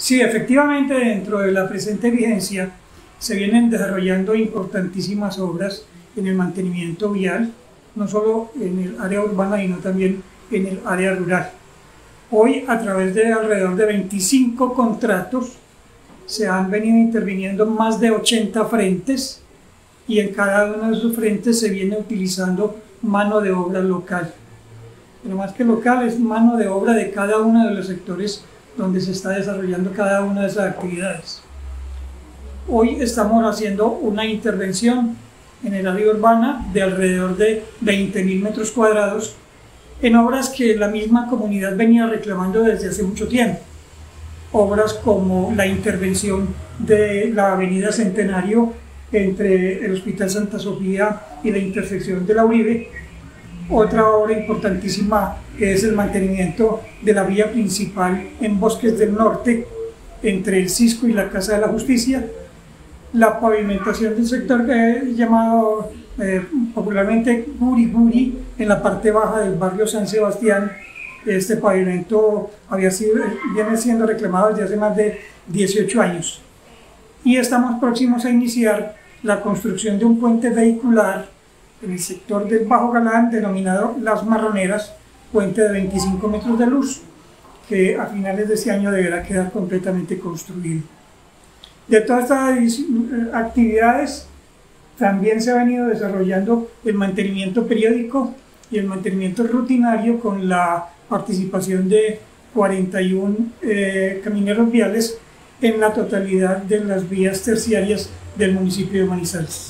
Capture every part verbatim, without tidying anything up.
Sí, efectivamente, dentro de la presente vigencia se vienen desarrollando importantísimas obras en el mantenimiento vial, no solo en el área urbana, sino también en el área rural. Hoy, a través de alrededor de veinticinco contratos, se han venido interviniendo más de ochenta frentes y en cada uno de esos frentes se viene utilizando mano de obra local. Pero más que local, es mano de obra de cada uno de los sectores donde se está desarrollando cada una de esas actividades. Hoy estamos haciendo una intervención en el área urbana de alrededor de veinte mil metros cuadrados en obras que la misma comunidad venía reclamando desde hace mucho tiempo. Obras como la intervención de la avenida Centenario entre el Hospital Santa Sofía y la intersección de la Uribe. Otra obra importantísima es el mantenimiento de la vía principal en Bosques del Norte entre el Cisco y la Casa de la Justicia. La pavimentación del sector eh, llamado eh, popularmente Guri Guri en la parte baja del barrio San Sebastián. Este pavimento había sido, viene siendo reclamado desde hace más de dieciocho años. Y estamos próximos a iniciar la construcción de un puente vehicular en el sector del Bajo Galán, denominado Las Marraneras, puente de veinticinco metros de luz, que a finales de este año deberá quedar completamente construido. De todas estas actividades, también se ha venido desarrollando el mantenimiento periódico y el mantenimiento rutinario con la participación de cuarenta y uno eh, camineros viales en la totalidad de las vías terciarias del municipio de Manizales.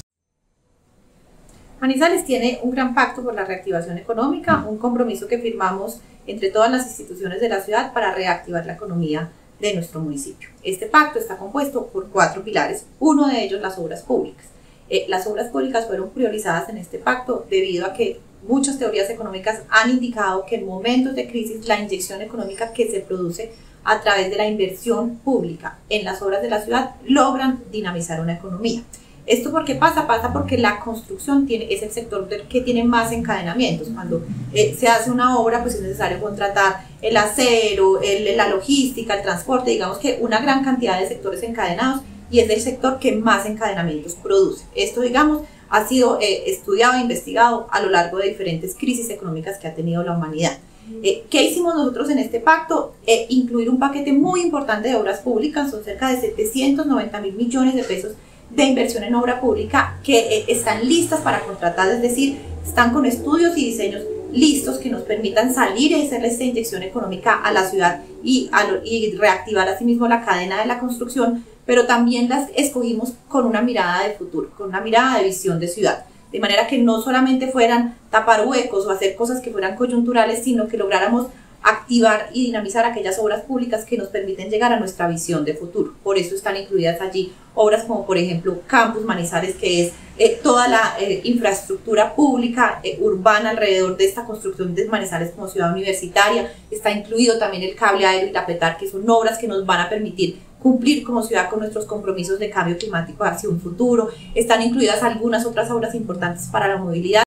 Manizales tiene un gran pacto por la reactivación económica, un compromiso que firmamos entre todas las instituciones de la ciudad para reactivar la economía de nuestro municipio. Este pacto está compuesto por cuatro pilares, uno de ellos las obras públicas. Eh, las obras públicas fueron priorizadas en este pacto debido a que muchas teorías económicas han indicado que en momentos de crisis la inyección económica que se produce a través de la inversión pública en las obras de la ciudad logran dinamizar una economía. ¿Esto por qué pasa? Pasa porque la construcción tiene, es el sector que tiene más encadenamientos. Cuando eh, se hace una obra, pues es necesario contratar el acero, el, la logística, el transporte, digamos que una gran cantidad de sectores encadenados, y es el sector que más encadenamientos produce. Esto, digamos, ha sido eh, estudiado e investigado a lo largo de diferentes crisis económicas que ha tenido la humanidad. Eh, ¿Qué hicimos nosotros en este pacto? Eh, incluir un paquete muy importante de obras públicas, son cerca de setecientos noventa mil millones de pesos de inversión en obra pública que eh, están listas para contratar, es decir, están con estudios y diseños listos que nos permitan salir y hacerle esta inyección económica a la ciudad y, a lo, y reactivar asimismo la cadena de la construcción, pero también las escogimos con una mirada de futuro, con una mirada de visión de ciudad, de manera que no solamente fueran tapar huecos o hacer cosas que fueran coyunturales, sino que lográramos activar y dinamizar aquellas obras públicas que nos permiten llegar a nuestra visión de futuro. Por eso están incluidas allí obras como, por ejemplo, Campus Manizales, que es eh, toda la eh, infraestructura pública eh, urbana alrededor de esta construcción de Manizales como ciudad universitaria. Está incluido también el cable aéreo y la PETAR, que son obras que nos van a permitir cumplir como ciudad con nuestros compromisos de cambio climático hacia un futuro. Están incluidas algunas otras obras importantes para la movilidad.